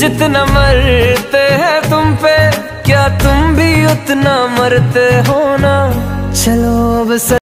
जितना मरते हैं तुम पे, क्या तुम भी उतना मरते हो ना। चलो अब